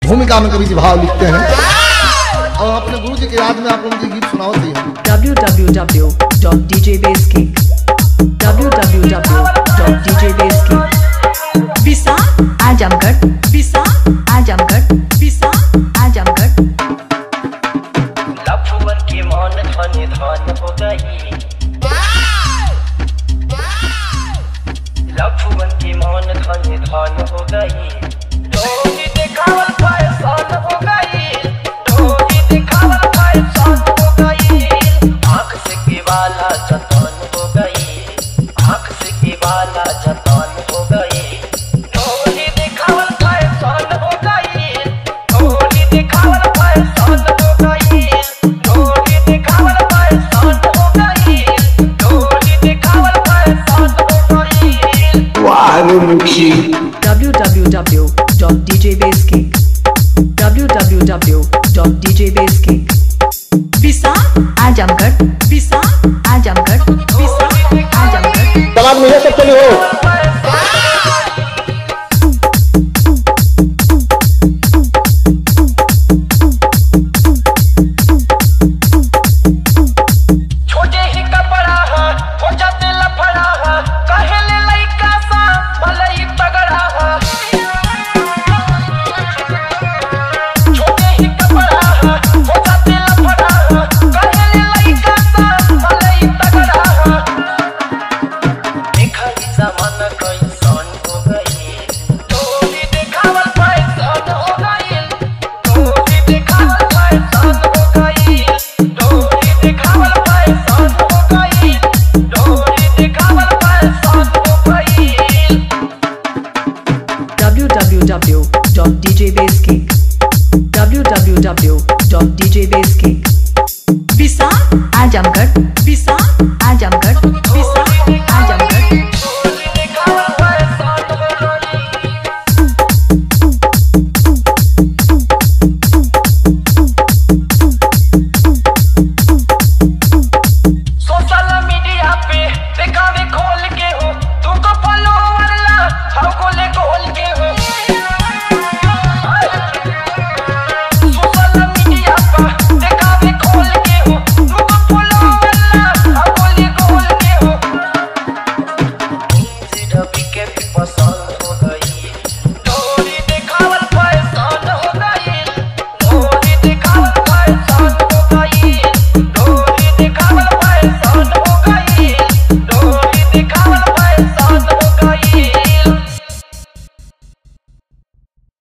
भूमिका में कवि जी भाव लिखते हैं और अपने गुरु जी की याद में आप लोगों को गीत सुनावत हैं। www.djbasekick www.djbasekick विसा आजमगढ़ विसा आजमगढ़ विसा आजमगढ़ लफुवन की मान धन धन हो गई लफुवन की मान धन धन हो गई डोरी दिखावल फैशन हो गई डोरी दिखावल फैशन हो गई आँख से केवाला जतन हो गई आँख से केवाला जतन हो गई डोरी दिखावल फैशन हो गई डोरी दिखावल फैशन हो गई डोरी दिखावल फैशन हो गई डोरी दिखावल फैशन हो गई www.djbasekick www.djbasekick विसा आजमगढ़ विसा आजमगढ़ विसा आजमगढ़ तलाक मुझे सब चली हो छोटे ही कपड़ा है हो जाते लफड़ा है कहेले लइका सा भले ही तगड़ा है छोटे ही कपड़ा है हो जाते लफड़ा है कहेले लइका सा भले ही तगड़ा है देखा ही जमाना कैसन हो गई डोरी दिखावल फैशन हो गई डोरी दिखावल फैशन हो गई डोरी दिखावल फैशन हो गई डोरी दिखावल फैशन हो गई www.djbasekick www.djbasekick विसा आजमगढ़ विसा